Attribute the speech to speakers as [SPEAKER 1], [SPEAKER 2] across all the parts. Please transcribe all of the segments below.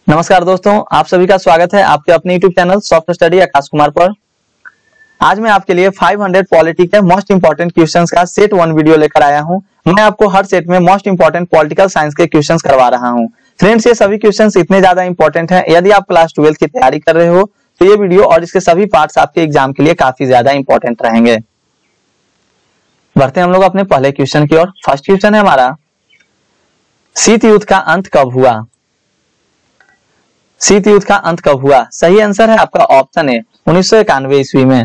[SPEAKER 1] नमस्कार दोस्तों, आप सभी का स्वागत है आपके अपने YouTube channel soft study Aakash Kumar पर। आज मैं आपके लिए 500 पॉलिटी के मोस्ट इंपोर्टेंट क्वेश्चंस का सेट 1 वीडियो लेकर आया हूं। मैं आपको हर सेट में मोस्ट इंपोर्टेंट पॉलिटिकल साइंस के क्वेश्चंस करवा रहा हूं। फ्रेंड्स, ये सभी क्वेश्चंस इतने ज्यादा इंपॉर्टेंट हैं, यदि आप क्लास 12 की तैयारी कर रहे हो तो ये वीडियो और इसके सभी पार्ट्स आपके एग्जाम के लिए काफी ज्यादा इंपॉर्टेंट रहेंगे। बढ़ते हैं हम लोग अपने पहले क्वेश्चन की ओर। फर्स्ट क्वेश्चन है हमारा, शीत युद्ध का अंत कब हुआ? शीत युद्ध का अंत कब हुआ? सही आंसर है आपका ऑप्शन है 1991 ईस्वी में।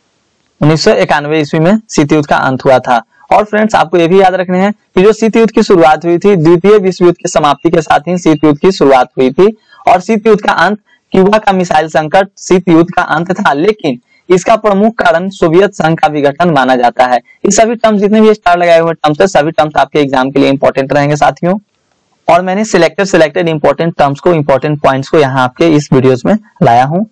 [SPEAKER 1] 1991 ईस्वी में शीत युद्ध का अंत हुआ था। और फ्रेंड्स, आपको ये भी याद रखने हैं कि जो शीत युद्ध की शुरुआत हुई थी, द्वितीय विश्व युद्ध की समाप्ति के साथ ही शीत युद्ध की शुरुआत हुई थी। और शीत युद्ध का अंत क्यूबा का मिसाइल संकट शीत युद्ध का अंत था, लेकिन इसका प्रमुख कारण सोवियत संघ का विघटन माना जाता है। ये सभी टर्म्स, जितने भी स्टार लगाए हुए टर्म्स है, सभी टर्म्स आपके एग्जाम के लिए इंपॉर्टेंट रहेंगे साथियों। और मैंने सिलेक्टेड इंपॉर्टेंट टर्म्स को, इंपॉर्टेंट पॉइंट्स को यहाँ आपके इस वीडियोस में लाया हूँ।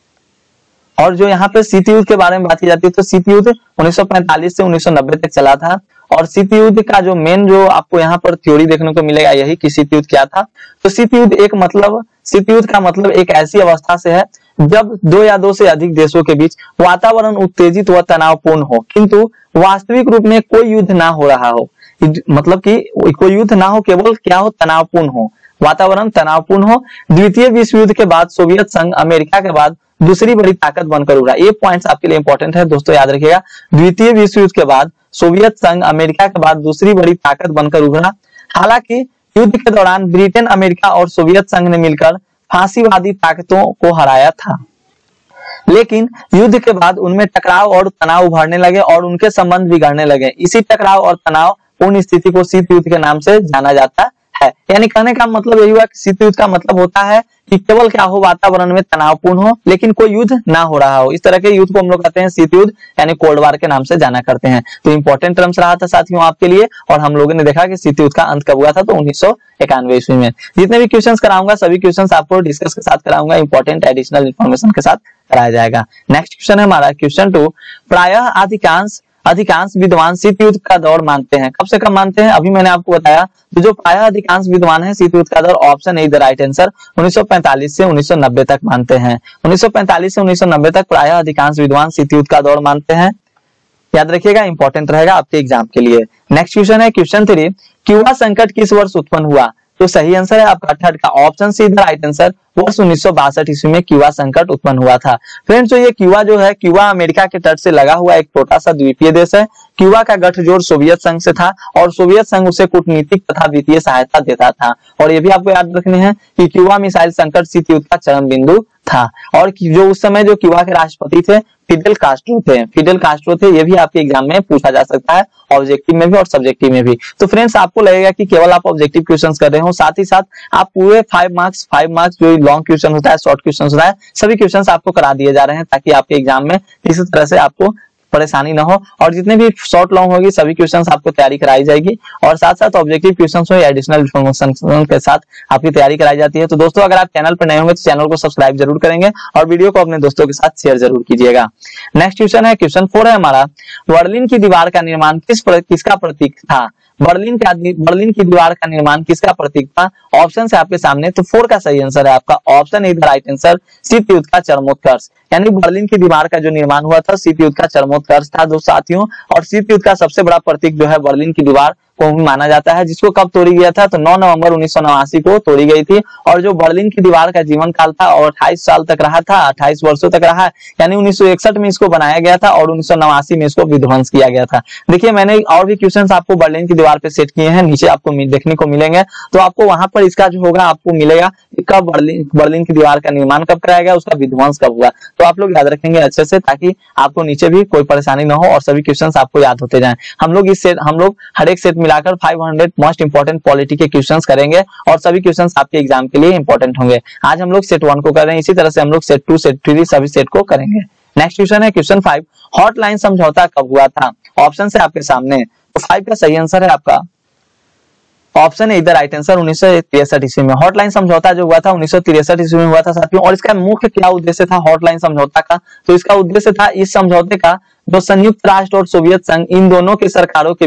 [SPEAKER 1] और जो यहाँ पे शीत युद्ध के बारे में बात की जाती है, तो शीत युद्ध 1945 से 1990 तक चला था। और शीत युद्ध का जो मेन जो आपको यहाँ पर थ्योरी देखने को मिलेगा, यही कि शीत युद्ध क्या था। तो शीत युद्ध शीत युद्ध का मतलब एक ऐसी अवस्था से है जब दो या दो से अधिक देशों के बीच वातावरण उत्तेजित व तनावपूर्ण हो, किंतु वास्तविक रूप में कोई युद्ध ना हो रहा हो। मतलब कि कोई युद्ध ना हो, केवल क्या हो, तनावपूर्ण हो, वातावरण तनावपूर्ण हो। द्वितीय विश्व युद्ध के बाद सोवियत संघ अमेरिका के बाद दूसरी बड़ी ताकत बनकर उभरा। ये पॉइंट्स आपके लिए इंपॉर्टेंट है दोस्तों, याद रखिएगा। द्वितीय विश्व युद्ध के बाद सोवियत संघ अमेरिका के बाद दूसरी बड़ी ताकत बनकर उभरा। हालांकि युद्ध के दौरान ब्रिटेन, अमेरिका और सोवियत संघ ने मिलकर फांसीवादी ताकतों को हराया था, लेकिन युद्ध के बाद उनमें टकराव और तनाव उभरने लगे और उनके संबंध बिगड़ने लगे। इसी टकराव और तनाव पूर्ण स्थिति को शीत युद्ध के नाम से जाना जाता है। यानी कहने का मतलब यही हुआ कि शीत युद्ध का मतलब होता है कि केवल क्या हो, वातावरण में तनावपूर्ण हो, लेकिन कोई युद्ध ना हो रहा हो। इस तरह के युद्ध को हम लोग कहते हैं शीत युद्ध, यानी कोल्ड वार के नाम से जाना करते हैं। तो इंपॉर्टेंट टर्म्स रहा था साथियों आपके लिए। और हम लोगों ने देखा कि शीत युद्ध का अंत कब हुआ था, तो 1991 ईस्वी में। जितने भी क्वेश्चंस कराऊंगा, सभी क्वेश्चंस आपको डिस्कस के साथ कराऊंगा, इंपॉर्टेंट एडिशनल इन्फॉर्मेशन के साथ कराया जाएगा। नेक्स्ट क्वेश्चन है हमारा क्वेश्चन 2। प्रायः अधिकांश विद्वान शीत युद्ध का दौर मानते हैं। कब से कब मानते हैं? अभी मैंने आपको बताया। तो जो प्रायः अधिकांश विद्वान है शीत युद्ध का दौर, option A the right answer, 1945 से 1990 तक मानते हैं। 1945 से 1990 तक प्रायः अधिकांश विद्वान शीत युद्ध का दौर मानते हैं। याद रखिएगा, इंपॉर्टेंट रहेगा आपके एग्जाम के लिए। नेक्स्ट क्वेश्चन है क्वेश्चन 3। क्यूबा संकट किस वर्ष उत्पन्न हुआ? तो सही आंसर है आपका थर्ड का option C the right answer, वर्ष 1962 ईस्वी में क्यूबा संकट उत्पन्न हुआ था। फ्रेंड्स, तो ये क्यूबा जो है, क्यूबा अमेरिका के तट से लगा हुआ एक छोटा सा द्वीपीय देश है। क्यूबा का गठजोड़ सोवियत संघ से था और सोवियत संघ उसे कूटनीतिक तथा वित्तीय सहायता देता था। और ये भी आपको याद रखने हैं कि क्यूबा मिसाइल संकट शीत युद्ध का चरम बिंदु था। और जो उस समय जो क्यूबा के राष्ट्रपति थे, फिडेल कास्ट्रो थे। ये भी आपके एग्जाम में पूछा जा सकता है, ऑब्जेक्टिव में भी और सब्जेक्टिव में भी। तो फ्रेंड्स, आपको लगेगा कि केवल आप ऑब्जेक्टिव क्वेश्चंस कर रहे हो, साथ ही साथ आप पूरे 5 मार्क्स जो लॉन्ग क्वेश्चन होता है, शॉर्ट क्वेश्चन होता है, सभी क्वेश्चंस आपको करा दिए जा रहे हैं, ताकि आपके एग्जाम में किसी तरह से आपको परेशानी ना हो। और जितने भी शॉर्ट लॉन्ग होगी, सभी क्वेश्चंस आपको तैयारी कराई जाएगी। और साथ साथ ऑब्जेक्टिव क्वेश्चंस हो या एडिशनल इन्फॉर्मेशन के साथ आपकी तैयारी कराई जाती है। तो दोस्तों, अगर आप चैनल पर नए होंगे तो चैनल को सब्सक्राइब जरूर करेंगे और वीडियो को अपने दोस्तों के साथ शेयर जरूर कीजिएगा। नेक्स्ट क्वेश्चन है क्वेश्चन 4 है हमारा, बर्लिन की दीवार का निर्माण किसका प्रतीक था? बर्लिन की दीवार का निर्माण किसका प्रतीक था? ऑप्शन है आपके सामने। तो 4 का सही आंसर है आपका option A the right answer, शीत युद्ध का चरमोत्कर्ष। यानी बर्लिन की दीवार का जो निर्माण हुआ था, शीत युद्ध का चरमोत्कर्ष था दो साथियों। और शीत युद्ध का सबसे बड़ा प्रतीक जो है बर्लिन की दीवार को माना जाता है, जिसको कब तोड़ी गया था? तो 9 नवंबर 1989 को तोड़ी गई थी। और जो बर्लिन की दीवार का जीवन काल था और 28 साल तक रहा था, 28 वर्षों तक रहा। यानी 1961 में इसको बनाया गया था और 1989 में इसको विध्वंस किया गया था। देखिए, मैंने और भी क्वेश्चंस आपको बर्लिन की दीवार पे सेट किए हैं, नीचे आपको देखने को मिलेंगे। तो आपको वहां पर इसका जो होगा आपको मिलेगा कब बर्लिन की दीवार का निर्माण कब कराया गया, उसका विध्वंस कब हुआ। तो आप लोग याद रखेंगे अच्छे से, ताकि आपको नीचे भी कोई परेशानी ना हो और सभी क्वेश्चंस आपको याद होते जाएं। हम लोग हर एक सेट मिलाकर 500 मोस्ट इंपोर्टेंट पॉलिटी के क्वेश्चंस करेंगे और सभी क्वेश्चंस आपके एग्जाम के लिए इंपॉर्टेंट होंगे। आज हम लोग सेट 1 को कर रहे हैं, इसी तरह से हम लोग सेट 2, सेट 3 सभी सेट को करेंगे। नेक्स्ट क्वेश्चन है क्वेश्चन 5। हॉटलाइन समझौता कब हुआ था? ऑप्शन है आपके सामने। तो 5 का सही आंसर है आपका ऑप्शन है इधर राइट आंसर, 1963 ईस्वी में। हॉटलाइन समझौता जो हुआ था 1963 ईस्वी में हुआ था साथियों। और इसका मुख्य क्या उद्देश्य था हॉटलाइन समझौता का? तो इसका उद्देश्य था इस समझौते का जो संयुक्त राष्ट्र और सोवियत संघ इन दोनों के सरकारों के बीच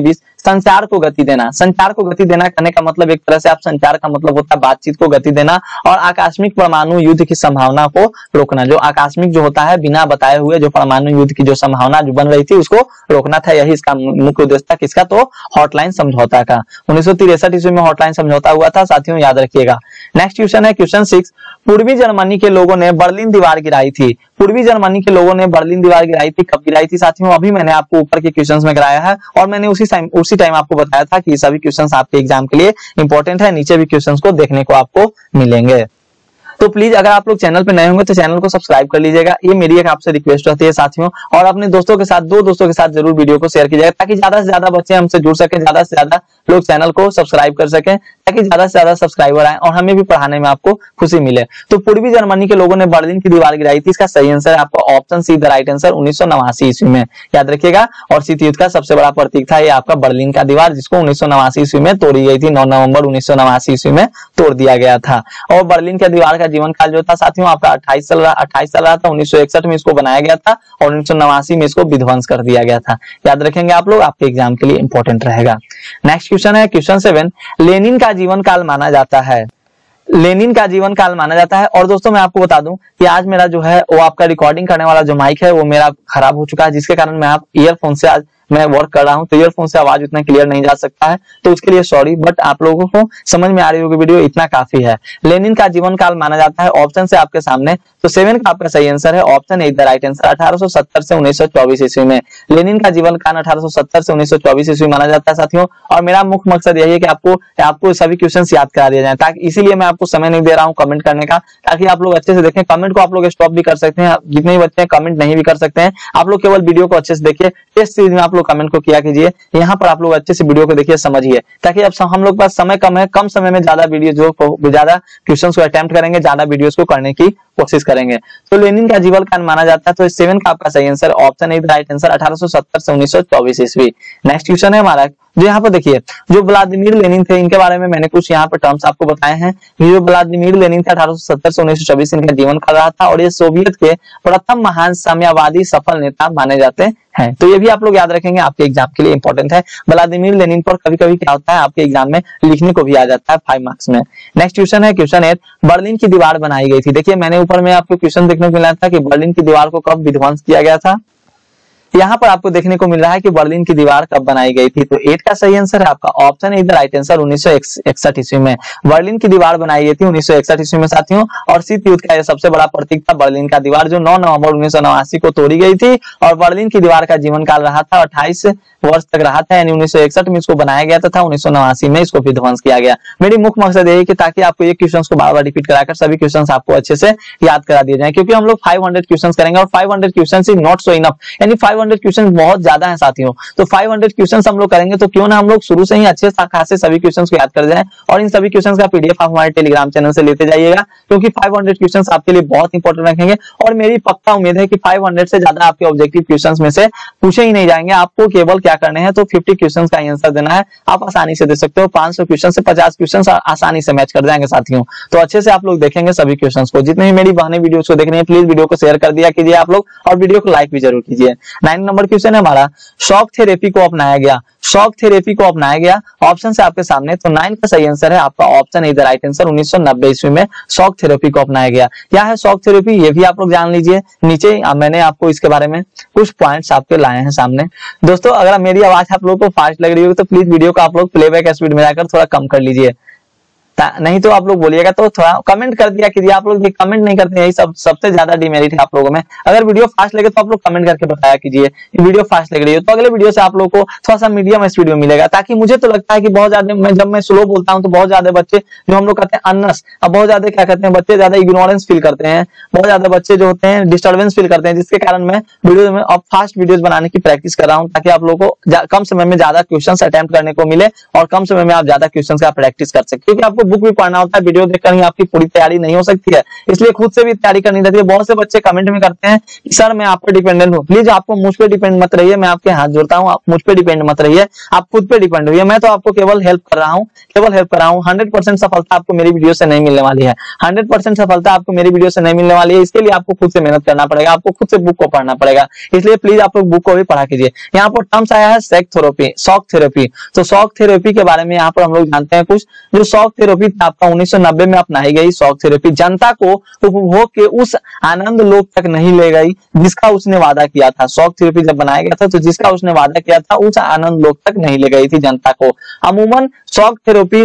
[SPEAKER 1] संचार को गति देना। संचार को गति देना कहने का मतलब एक तरह से आप संचार का मतलब होता है बातचीत को गति देना, और आकस्मिक परमाणु युद्ध की संभावना को रोकना। जो आकस्मिक जो होता है बिना बताए हुए जो परमाणु युद्ध की जो संभावना जो बन रही थी उसको रोकना था, यही इसका मुख्य उद्देश्य था। किसका? तो हॉटलाइन समझौता का। 1963 ईस्वी में हॉटलाइन समझौता हुआ था साथियों, याद रखिएगा। नेक्स्ट क्वेश्चन है क्वेश्चन 6। पूर्वी जर्मनी के लोगों ने बर्लिन दीवार गिराई थी। पूर्वी जर्मनी के लोगों ने बर्लिन दीवार गिराई थी, कब गिराई थी साथियों? अभी मैंने आपको ऊपर के क्वेश्चंस में कराया है, और मैंने उसी टाइम आपको बताया था कि सभी क्वेश्चंस आपके एग्जाम के लिए इंपॉर्टेंट है। नीचे भी क्वेश्चंस को देखने को आपको मिलेंगे। तो प्लीज अगर आप लोग चैनल पे नए होंगे तो चैनल को सब्सक्राइब कर लीजिएगा, ये मेरी एक आपसे रिक्वेस्ट रहती है साथियों। और अपने दोस्तों के साथ, 2 दोस्तों के साथ जरूर वीडियो को शेयर कीजिएगा, ताकि ज्यादा से ज्यादा बच्चे हमसे जुड़ सके, ज्यादा से ज्यादा लोग चैनल को सब्सक्राइब कर सकें, ताकि ज्यादा से ज्यादा सब्सक्राइबर आए और हमें भी पढ़ाने में आपको खुशी मिले। तो पूर्वी जर्मनी के लोगों ने बर्लिन की दीवार गिराई थी, इसका सही आंसर है आपका option C the right answer 1989 ईस्वी में, याद रखिएगा। और शीत युद्ध का सबसे बड़ा प्रतीक था ये आपका बर्लिन का दीवार, जिसको 1989 ईस्वी में तोड़ी गई थी। 9 नवंबर 1989 ईस्वी में तोड़ दिया गया था। और बर्लिन का दीवार का जीवन काल जो था साथियों आपका 28 साल रहा था। 1961 में इसको बनाया गया था और 1989 में इसको विध्वंस कर दिया गया था। याद रखेंगे आप लोग, आपके एग्जाम के लिए इंपॉर्टेंट रहेगा। नेक्स्ट क्वेश्चन है क्वेश्चन 7। लेनिन का जीवन काल माना जाता है। लेनिन का जीवन काल माना जाता है। और दोस्तों मैं आपको बता दूं कि आज मेरा जो है वो आपका रिकॉर्डिंग करने वाला जो माइक है वो मेरा खराब हो चुका है, जिसके कारण मैं आप ईयरफोन से आज मैं वर्क कर रहा हूं, तो ईयरफोन से आवाज उतना क्लियर नहीं जा सकता है, तो उसके लिए सॉरी। बट आप लोगों को समझ में आ रही होगी वीडियो, इतना काफी है। लेनिन का जीवन काल माना जाता है, ऑप्शन से आपके सामने, तो 7 का आपका सही आंसर है option A the right answer. 1870 से 1924 ईस्वी में लेनिन का जीवन काल 1870 से 1924 ईस्वी माना जाता है साथियों। और मेरा मुख्य मकसद यही है कि आपको सभी क्वेश्चन याद करा दिया जाए, ताकि इसीलिए मैं आपको समय नहीं दे रहा हूँ कमेंट करने का, ताकि आप लोग अच्छे से देखें। कमेंट को आप लोग स्टॉप भी कर सकते हैं, जितने भी बच्चे कमेंट नहीं भी कर सकते हैं, आप लोग केवल वीडियो को अच्छे से देखिए। टेस्ट सीरीज में आप लोग कमेंट को किया कीजिए, यहाँ पर आप लोग अच्छे से वीडियो को देखिए, समझिए, ताकि अब हम लोग पास समय कम है, कम समय में ज्यादा क्वेश्चन को अटेम्प्ट करेंगे, ज्यादा वीडियोस को करने की कोशिश करेंगे। तो लेनिन का जीवन काल माना जाता है, तो 7 का आपका सही answer option A the right answer 1870 से 1924 ईस्वी। नेक्स्ट क्वेश्चन है हमारा, जो यहाँ पर देखिए, जो व्लादिमीर लेनिन थे इनके बारे में मैंने कुछ यहाँ पर टर्म्स आपको बताए हैं। जो व्लादिमीर लेनिन थे 1870 से 1924 इनका जीवन काल रहा था, और ये सोवियत के प्रथम महान साम्यवादी सफल नेता माने जाते हैं। तो ये भी आप लोग याद रखेंगे, आपके एग्जाम के लिए इंपॉर्टेंट है। व्लादिमीर लेनिन पर कभी कभी क्या होता है आपके एग्जाम में लिखने को भी आ जाता है 5 मार्क्स में। नेक्स्ट क्वेश्चन है क्वेश्चन 8। बर्लिन की दीवार बनाई गई थी। देखिए मैंने ऊपर में आपको क्वेश्चन देखने को मिला था कि बर्लिन की दीवार को कब विध्वंस किया गया था। यहाँ पर आपको देखने को मिल रहा है कि बर्लिन की दीवार कब बनाई गई थी। तो 8 का सही आंसर है आपका option A the right answer 1961 ईस्वी में बर्लिन की दीवार बनाई गई थी 1961 ईस्वी में साथियों। और शीत युद्ध का यह सबसे बड़ा प्रतीक था बर्लिन का दीवार, जो 9 नवंबर 1989 को तोड़ी गई थी। और बर्लिन की दीवार का जीवन काल रहा था 28 वर्ष तक रहा था, यानी 1961 में इसको बनाया गया था, 1989 में इसको विध्वंस किया गया। मेरी मुख्य मकसद यही कि ताकि आपको ये क्वेश्चन को बार बार रिपीट कराकर सभी क्वेश्चन आपको अच्छे से याद करा दिए जाए, क्योंकि हम लोग 500 क्वेश्चन करेंगे और 500 question is not so enough, यानी 500 क्वेश्चन बहुत ज्यादा है साथियों। तो 500 क्वेश्चन हम लोग करेंगे, तो क्यों ना हम लोग शुरू से ही अच्छे खासे सभी क्वेश्चन को याद कर जाएं। और इन सभी क्वेश्चन का पीडीएफ आप हमारे टेलीग्राम चैनल से लेते जाइएगा, क्योंकि 500 क्वेश्चन आपके लिए बहुत इंपॉर्टेंट रखेंगे। और मेरी पक्का उम्मीद है कि 500 से ज्यादा आपके ऑब्जेक्टिव क्वेश्चन में से पूछे ही नहीं जाएंगे। आपको केवल क्या करने हैं, तो 50 क्वेश्चन का आंसर देना है, आप आसानी से दे सकते हो। 500 क्वेश्चन से 50 क्वेश्चन आसानी से मैच कर जाएंगे साथियों। तो अच्छे से आप लोग देखेंगे सभी क्वेश्चन को। जितने भी मेरी बहनें वीडियो को देख रही हैं, प्लीज वीडियो को शेयर कर दिया कीजिए आप लोग, और वीडियो को लाइक भी जरूर कीजिए। 9 नंबर क्वेश्चन है हमारा, शॉक थेरेपी को अपनाया गया। शॉक थेरेपी को अपनाया गया, ऑप्शन से आपके सामने, तो 9 का सही आंसर है आपका option A the right answer 1990 ईस्वी में शॉक थेरेपी को अपनाया गया। क्या है शॉक थेरेपी, ये भी आप लोग जान लीजिए। नीचे मैंने आपको इसके बारे में कुछ पॉइंट्स आपके लाए हैं सामने। दोस्तों अगर मेरी आवाज आप लोगों को फास्ट लग रही हो तो प्लीज वीडियो को आप लोग प्लेबैक स्पीड में जाकर थोड़ा कम कर लीजिए, नहीं तो आप लोग बोलिएगा। तो थोड़ा कमेंट कर दिया कीजिए, आप लोग कमेंट नहीं करते, यही सबसे ज्यादा डिमेरिट है आप लोगों में। अगर वीडियो फास्ट लगे तो आप लोग कमेंट करके बताया कीजिए कि वीडियो फास्ट लग रही है, तो अगले वीडियो से आप लोग को थोड़ा सा मीडियम स्पीड में मिलेगा। ताकि मुझे तो लगता है कि बहुत ज्यादा जब मैं स्लो बोलता हूँ तो बहुत ज्यादा बच्चे जो हम लोग कहते हैं अनस, अब बहुत ज्यादा क्या कहते हैं बच्चे ज्यादा इग्नोरेंस फील करते हैं, बहुत ज्यादा बच्चे जो होते हैं डिस्टर्बेंस फील करते हैं, जिसके कारण मैं वीडियो में अब फास्ट वीडियोस बनाने की प्रैक्टिस कर रहा हूँ, ताकि आप लोगों को कम समय में ज्यादा क्वेश्चन अटेम्प्ट करने को मिले और कम समय में आप ज्यादा क्वेश्चन का प्रैक्टिस कर सकते, क्योंकि आपको बुक भी पढ़ना होता है, वीडियो देखकर ही आपकी पूरी तैयारी नहीं हो सकती है, इसलिए खुद से भी तैयारी करनी रहती है। बहुत से बच्चे कमेंट में करते हैं कि सर मैं आप पे डिपेंडेंट हूँ। प्लीज आपको मुझ पे डिपेंड मत रहिए, मैं आपके हाथ जोड़ता हूँ, आप मुझ पे डिपेंड मत रहिए, आप खुद पे डिपेंड रहिए। मैं तो आपको केवल हेल्प कर रहा हूँ, केवल हेल्प कर रहा हूँ। 100% सफलता आपको मेरी वीडियो से नहीं मिलने वाली है, 100% सफलता आपको मेरी वीडियो से नहीं मिलने वाली है। इसके लिए आपको खुद से मेहनत करना पड़ेगा, आपको खुद से बुक को पढ़ना पड़ेगा, इसलिए प्लीज आप लोग बुक को भी पढ़ा कीजिए। यहाँ पर टर्म्स आया है शॉक थेरेपी। तो शॉक थेरेपी के बारे में यहाँ पर हम लोग जानते हैं कुछ। जो शॉक थेरेपी आपका 1990 में अपनाई गई शॉक थेरेपी जनता को उपभोग के उस आनंद लोक तक नहीं ले गई जिसका उसने वादा किया था। शॉक थेरेपी जब बनाया गया था तो जिसका उसने वादा किया था उस आनंद लोक तक नहीं ले गई थी जनता को। अमूमन शॉक थेरेपी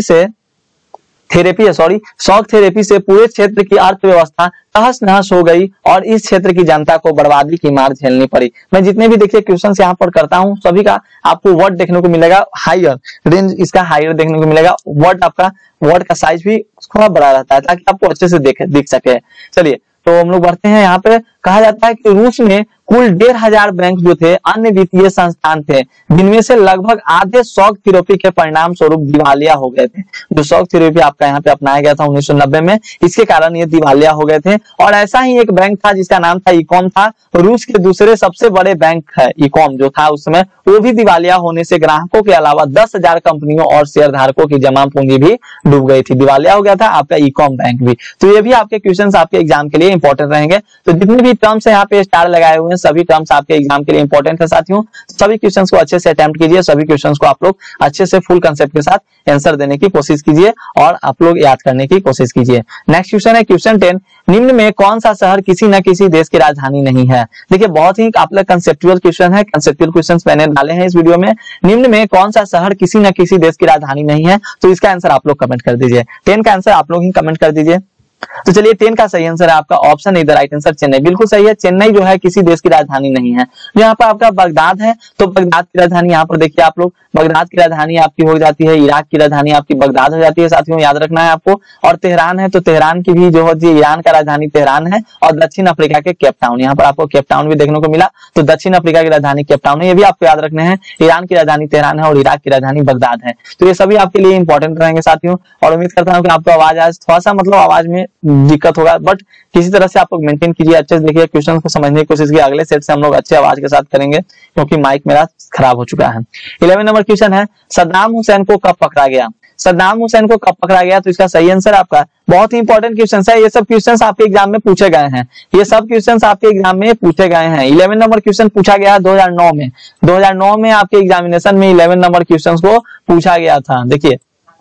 [SPEAKER 1] से पूरे क्षेत्र की अर्थव्यवस्था तहस नहस हो गई और इस क्षेत्र की जनता को बर्बादी की मार झेलनी पड़ी। मैं जितने भी देखिए क्वेश्चंस यहाँ पर करता हूँ सभी का आपको वर्ड देखने को मिलेगा हायर, रेंज इसका हायर देखने को मिलेगा। वर्ड का साइज भी थोड़ा बड़ा रहता है ताकि आपको अच्छे से दिख सके। चलिए तो हम लोग बढ़ते हैं। यहाँ पे कहा जाता है कि रूस में कुल 1500 बैंक जो थे अन्य वित्तीय संस्थान थे, जिनमें से लगभग आधे शॉक थेरेपी के परिणाम स्वरूप दिवालिया हो गए थे। जो शॉक थेरेपी आपका यहाँ पे अपनाया गया था 1990 में, इसके कारण ये दिवालिया हो गए थे। और ऐसा ही एक बैंक था जिसका नाम था इकॉम था, रूस के दूसरे सबसे बड़े बैंक है इकॉम जो था उस समय, वो भी दिवालिया होने से ग्राहकों के अलावा 10,000 कंपनियों और शेयर धारकों की जमा पूंजी भी डूब गई थी। दिवालिया हो गया था आपका इकॉम बैंक भी। तो ये भी आपके क्वेश्चन आपके एग्जाम के लिए इंपॉर्टेंट रहेंगे। तो जितने भी टर्म्स है यहाँ पे स्टार लगाए हुए हैं सभी टर्म्स आपके एग्जाम के लिए इंपॉर्टेंट है साथियों। सभी क्वेश्चंस को अच्छे से अटेम्प्ट कीजिए, सभी क्वेश्चंस को आप लोग अच्छे से फुल कंसेप्ट के साथ आंसर देने की कोशिश कीजिए और आप लोग याद करने की कोशिश कीजिए। नेक्स्ट क्वेश्चन है क्वेश्चन 10, निम्न में कौन सा शहर किसी न किसी देश की राजधानी नहीं है। देखिए बहुत ही आप लोग कंसेप्चुअल क्वेश्चन है, कंसेप्चुअल क्वेश्चंस मैंने डाले हैं इस वीडियो में। निम्न में कौन सा शहर किसी न किसी देश की राजधानी नहीं है, तो इसका आंसर आप लोग कमेंट कर दीजिए। 10 का आंसर आप लोग ही कमेंट कर दीजिए। तो चलिए 10 का सही आंसर है आपका ऑप्शन इधर राइट आंसर चेन्नई, बिल्कुल सही है। चेन्नई जो है किसी देश की राजधानी नहीं है। जो यहाँ पर आपका बगदाद है तो बगदाद की राजधानी यहाँ पर देखिए आप लोग, बगदाद की राजधानी आपकी हो जाती है, इराक की राजधानी आपकी बगदाद हो जाती है साथियों, याद रखना है आपको। और तेहरान है तो तेहरान की भी जो होती है ईरान का राजधानी तेहरान है। और दक्षिण अफ्रीका के केप टाउन, यहाँ पर आपको केप टाउन भी देखने को मिला, तो दक्षिण अफ्रीका की राजधानी केप टाउन है, ये भी आपको याद रखने हैं। ईरान की राजधानी तेहरान है और इराक की राजधानी बगदाद है। तो ये सभी आपके लिए इंपॉर्टेंट रहेंगे साथियों। और उम्मीद करता हूँ कि आपको आवाज आज थोड़ा सा मतलब आवाज में दिक्कत होगा, बट किसी तरह से आप लोग मेंटेन कीजिए, अच्छे से देखिए क्वेश्चन को समझने की कोशिश कीजिए। अगले सेट से हम लोग अच्छे आवाज के साथ करेंगे क्योंकि माइक मेरा खराब हो चुका है। 11 नंबर क्वेश्चन है सद्दाम हुसैन को कब पकड़ा गया। सद्दाम हुसैन को कब पकड़ा गया, तो इसका सही आंसर आपका बहुत ही इंपॉर्टेंट क्वेश्चन है। ये सब क्वेश्चन आपके एग्जाम में पूछे गए हैं, ये सब क्वेश्चन आपके एग्जाम में पूछे गए हैं। 11 नंबर क्वेश्चन पूछा गया 2009 में, 2009 में आपके एग्जामिनेशन में 11 नंबर क्वेश्चन को पूछा गया था। देखिए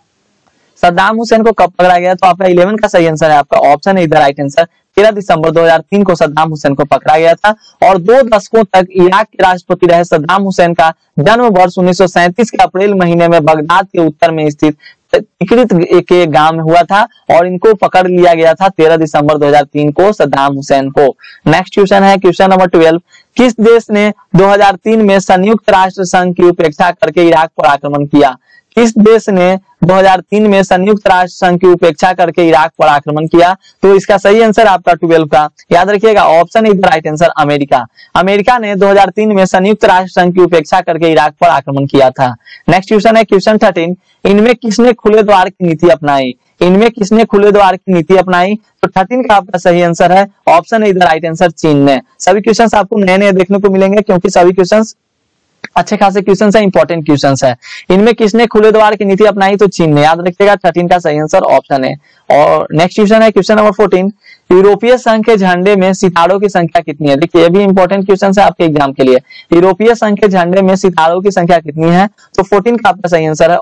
[SPEAKER 1] सद्दाम हुसैन को कब पकड़ा गया, तो आपका 11 का सही आंसर है आपका ऑप्शन है इधर राइट आंसर। 13 दिसंबर 2003 को सद्दाम हुसैन को पकड़ा गया था। और 2 दशकों तक इराक के राष्ट्रपति रहे सद्दाम हुसैन का जन्म वर्ष 1937 के अप्रैल महीने में बगदाद के उत्तर में स्थित तिकरित के गांव में हुआ था और इनको पकड़ लिया गया था 13 दिसंबर 2003 को सद्दाम हुसैन को। नेक्स्ट क्वेश्चन है क्वेश्चन नंबर 12, किस देश ने 2003 में संयुक्त राष्ट्र संघ की उपेक्षा करके इराक पर आक्रमण किया। किस देश ने 2003 में संयुक्त राष्ट्र संघ की उपेक्षा करके इराक पर आक्रमण किया, तो इसका सही आंसर आपका 12 का याद रखिएगा option is the right answer America. America ने 2003 में संयुक्त राष्ट्र संघ की उपेक्षा करके इराक पर आक्रमण किया था। नेक्स्ट क्वेश्चन है क्वेश्चन 13, इनमें किसने खुले द्वार की नीति अपनाई। इनमें किसने खुले द्वार की नीति अपनाई, तो 13 का आपका सही आंसर है option is the right answer चीन ने। सभी क्वेश्चन आपको नए नए देखने को मिलेंगे क्योंकि सभी क्वेश्चन अच्छे खासे क्वेश्चन है, इंपॉर्टेंट क्वेश्चन है। इनमें किसने खुले द्वार की नीति अपनाई, तो चीन ने, याद रखिएगा 13 का सही आंसर ऑप्शन है। और नेक्स्ट क्वेश्चन है क्वेश्चन नंबर 14, यूरोपीय संघ के झंडे में सितारों की संख्या कितनी है। देखिए ये भी इंपॉर्टेंट क्वेश्चन है आपके एग्जाम के लिए। यूरोपीय संघ के झंडे में सितारों की संख्या कितनी है, तो 14 का आपका सही आंसर है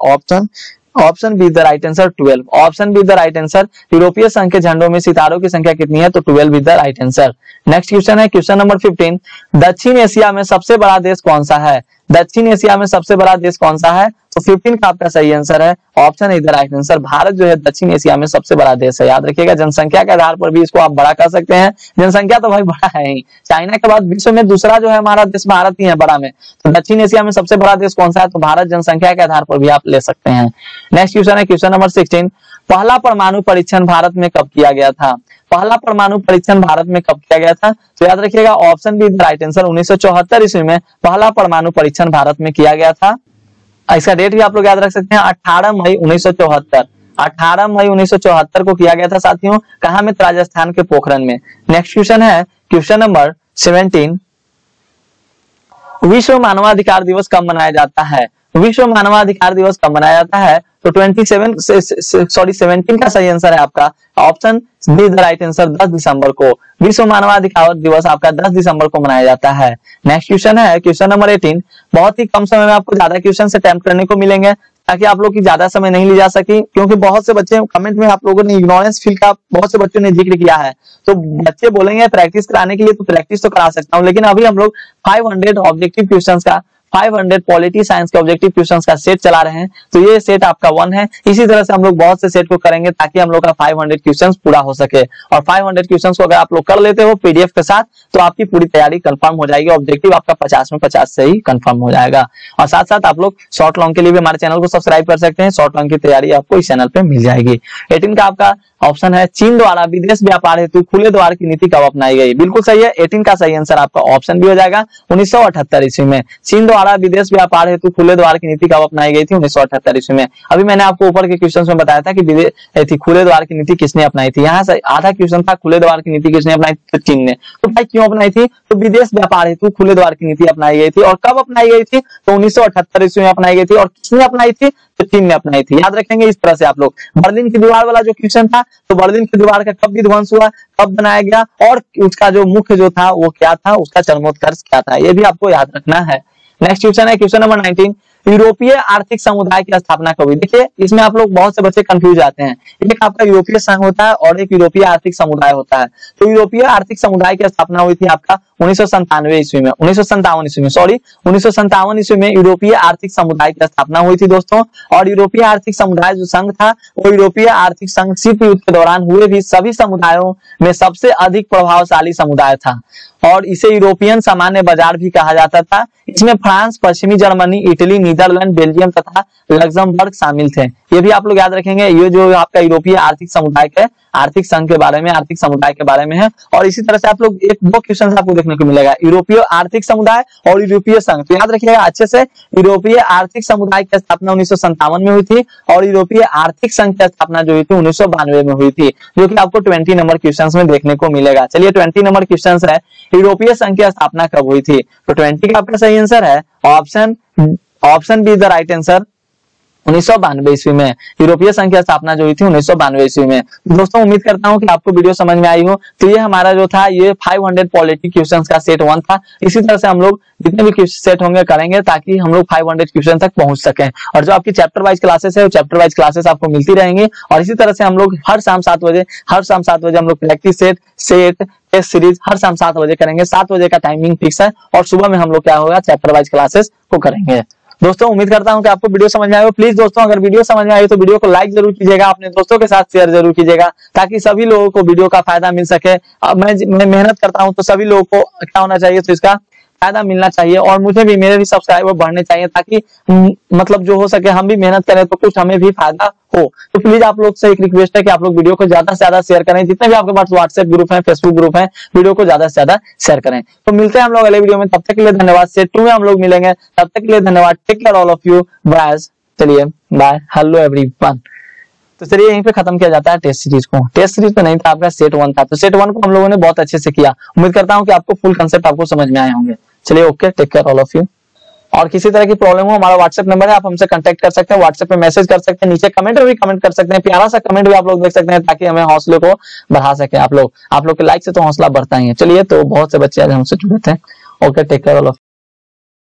[SPEAKER 1] option B the right answer 12। Option B the right answer, यूरोपीय संघ के झंडों में सितारों की संख्या कितनी है, तो 12 is the right answer. Next question है क्वेश्चन नंबर 15, दक्षिण एशिया में सबसे बड़ा देश कौन सा है। दक्षिण एशिया में सबसे बड़ा देश कौन सा है, तो 15 का आपका सही आंसर है option is the right answer. Bharat जो है दक्षिण एशिया में सबसे बड़ा देश है, याद रखिएगा। जनसंख्या के आधार पर भी इसको आप बड़ा कर सकते हैं, जनसंख्या तो भाई बड़ा है ही। चाइना के बाद विश्व में दूसरा जो है हमारा देश भारत ही है बड़ा में, तो दक्षिण एशिया में सबसे बड़ा देश कौन सा है, तो भारत जनसंख्या के आधार पर भी आप ले सकते हैं। नेक्स्ट क्वेश्चन है क्वेश्चन नंबर 16, पहला परमाणु परीक्षण भारत में कब किया गया था। पहला परमाणु परीक्षण भारत में कब किया गया था, तो याद रखिएगा option B the right answer 1974 ईस्वी में पहला परमाणु परीक्षण भारत में किया गया था। इसका डेट भी आप लोग याद रख सकते हैं 18 मई 1974। 18 मई 1974 को किया गया था साथियों। कहां में? राजस्थान के पोखरण में। नेक्स्ट क्वेश्चन है क्वेश्चन नंबर 17। विश्व मानवाधिकार दिवस कब मनाया जाता है? विश्व मानवाधिकार दिवस कब मनाया जाता है? तो 17 का सही आंसर है आपका option B the right answer 10 दिसंबर को। विश्व मानवाधिकार दिवस आपका 10 दिसंबर को मनाया जाता है। नेक्स्ट क्वेश्चन है क्वेश्चन नंबर 18। बहुत ही कम समय में आपको ज्यादा क्वेश्चन अटेम्प्ट करने को मिलेंगे ताकि आप लोग की ज्यादा समय नहीं ली जा सकी, क्योंकि बहुत से बच्चे कमेंट में आप लोगों ने इग्नोरेंस फील का बहुत से बच्चों ने जिक्र किया है। तो बच्चे बोलेंगे प्रैक्टिस कराने के लिए, तो प्रैक्टिस तो करा सकता हूँ, लेकिन अभी हम लोग 500 ऑब्जेक्टिव क्वेश्चंस का 500 पॉलिटी साइंस के ऑब्जेक्टिव क्वेश्चंस का सेट चला रहे हैं। तो ये सेट आपका 1 है। इसी तरह से हम लोग बहुत से सेट को करेंगे ताकि हम लोग का 500 क्वेश्चंस पूरा हो सके। और 500 क्वेश्चंस को अगर आप लोग कर लेते हो पीडीएफ के साथ तो आपकी पूरी तैयारी कंफर्म हो जाएगी। ऑब्जेक्टिव आपका 50 में 50 से ही कंफर्म हो जाएगा। और साथ साथ आप लोग शॉर्ट लॉन्ग के लिए भी हमारे चैनल को सब्सक्राइब कर सकते हैं। शॉर्ट लॉन्ग की तैयारी आपको इस चैनल पे मिल जाएगी। 18 का आपका ऑप्शन है चीन द्वारा विदेश व्यापार हेतु खुले द्वार की नीति कब अपनाई गई? बिल्कुल सही है। 18 का सही आंसर आपका ऑप्शन भी हो जाएगा 1978 ईस्वी में। चीन द्वारा विदेश व्यापार हेतु खुले द्वार की नीति कब अपनाई गई थी? 1978 ईस्वी में। अभी मैंने आपको ऊपर के क्वेश्चन में बताया था कि खुले द्वार की नीति किसने अपनाई थी। यहाँ से आधा क्वेश्चन था खुले द्वार की नीति किसने अपनाई थी? तो चीन ने। तो भाई क्यों अपनाई थी? तो विदेश व्यापार हेतु खुले द्वार की नीति अपनाई गई थी। और कब अपनाई गई थी? तो 1978 ईस्वी में अपनाई गई थी। और किसने अपनाई थी? तो चीन ने अपनाई थी। याद रखेंगे इस तरह से आप लोग। बर्लिन की दीवार वाला जो क्वेश्चन था, तो बर्लिन की दीवार का कब विध्वंस हुआ, कब बनाया गया और उसका जो मुख्य जो था वो क्या था, उसका चरमोत्कर्ष क्या था, ये भी आपको याद रखना है। नेक्स्ट क्वेश्चन है क्वेश्चन नंबर 19। यूरोपीय आर्थिक समुदाय की स्थापना कब हुई? देखिए इसमें आप लोग बहुत से बच्चे कंफ्यूज आते हैं। एक आपका यूरोपीय संघ होता है और एक यूरोपीय आर्थिक समुदाय होता है। तो यूरोपीय आर्थिक समुदाय की स्थापना हुई थी आपका 1997 ईस्वी में। 1957 ईस्वी में यूरोपीय आर्थिक समुदाय की स्थापना हुई थी दोस्तों। और यूरोपीय आर्थिक समुदाय जो संघ था वो यूरोपीय आर्थिक संघ शीत युद्ध के दौरान हुए भी सभी समुदायों में सबसे अधिक प्रभावशाली समुदाय था। और इसे यूरोपियन सामान्य बाजार भी कहा जाता था। इसमें फ्रांस, पश्चिमी जर्मनी, इटली, नीदरलैंड, बेल्जियम तथा लग्जमबर्ग शामिल थे। ये भी आप लोग याद रखेंगे। ये जो आपका यूरोपीय आर्थिक समुदाय के आर्थिक संघ के बारे में, आर्थिक समुदाय के बारे में है। और इसी तरह से आप लोग एक दो क्वेश्चन आपको देखने को मिलेगा, यूरोपीय आर्थिक समुदाय और यूरोपीय संघ। तो याद रखिएगा अच्छे से। यूरोपीय आर्थिक समुदाय की स्थापना 1957 में हुई थी और यूरोपीय आर्थिक संघ की स्थापना जो हुई थी 1992 में हुई थी, जो कि आपको 20 नंबर क्वेश्चन में देखने को मिलेगा। चलिए 20 नंबर क्वेश्चन है यूरोपीय संघ की स्थापना कब हुई थी? तो 20 का आपका सही आंसर है option B the right answer 1992 ईस्वी में। यूरोपीय संघ की स्थापना जो हुई थी 1992 ईस्वी में। दोस्तों उम्मीद करता हूं कि आपको वीडियो समझ में आई हो। तो ये हमारा जो था ये 500 पॉलिटी क्वेश्चंस का सेट 1 था। इसी तरह से हम लोग जितने भी सेट होंगे करेंगे ताकि हम लोग 500 क्वेश्चन तक पहुंच सकें। और जो आपकी चैप्टर वाइज क्लासेस है वो चैप्टर वाइज क्लासेस आपको मिलती रहेंगी। और इसी तरह से हम लोग हर शाम 7 बजे हम लोग प्रैक्टिस सेट टेस्ट सीरीज हर शाम 7 बजे करेंगे। 7 बजे का टाइमिंग फिक्स है और सुबह में हम लोग क्या होगा चैप्टर वाइज क्लासेस को करेंगे। दोस्तों उम्मीद करता हूं कि आपको वीडियो समझ में आए हो। प्लीज दोस्तों अगर वीडियो समझ में आई तो वीडियो को लाइक जरूर कीजिएगा, अपने दोस्तों के साथ शेयर जरूर कीजिएगा ताकि सभी लोगों को वीडियो का फायदा मिल सके। अब मैं मेहनत करता हूं तो सभी लोगों को क्या होना चाहिए, तो इसका फायदा मिलना चाहिए और मुझे भी मेरे भी सब्सक्राइबर बढ़ने चाहिए ताकि मतलब जो हो सके हम भी मेहनत करें तो कुछ हमें भी फायदा हो। तो प्लीज आप लोग से एक रिक्वेस्ट है कि आप लोग वीडियो को ज्यादा से ज्यादा शेयर करें। जितने भी आपके पास व्हाट्सएप ग्रुप है, फेसबुक ग्रुप है, वीडियो को ज्यादा से ज्यादा शेयर करें। तो मिलते हैं हम लोग अगले वीडियो में। तब तक के लिए धन्यवाद। सेट 2 में हम लोग मिलेंगे। तब तक के लिए धन्यवाद। Take care all of you. Bye. चलिए बाय। Hello everyone. तो चलिए यहीं पे खत्म किया जाता है टेस्ट सीरीज को। टेस्ट सीरीज तो नहीं था, आपका सेट 1 था। तो सेट 1 को हम लोगों ने बहुत अच्छे से किया। उम्मीद करता हूं कि आपको फुल कंसेप्ट आपको समझ में आए होंगे। चलिए okay, take care all of you. और किसी तरह की प्रॉब्लम हो हमारा व्हाट्सएप नंबर है, आप हमसे कांटेक्ट कर सकते हैं। व्हाट्सएप पे मैसेज कर सकते हैं, नीचे कमेंट में भी कमेंट कर सकते हैं। प्यारा सा कमेंट भी आप लोग देख सकते हैं ताकि हमें हौसले को बढ़ा सके। आप लोग के लाइक से तो हौसला बढ़ता ही है। चलिए तो बहुत से बच्चे आज हमसे जुड़े थे। Okay, take care all of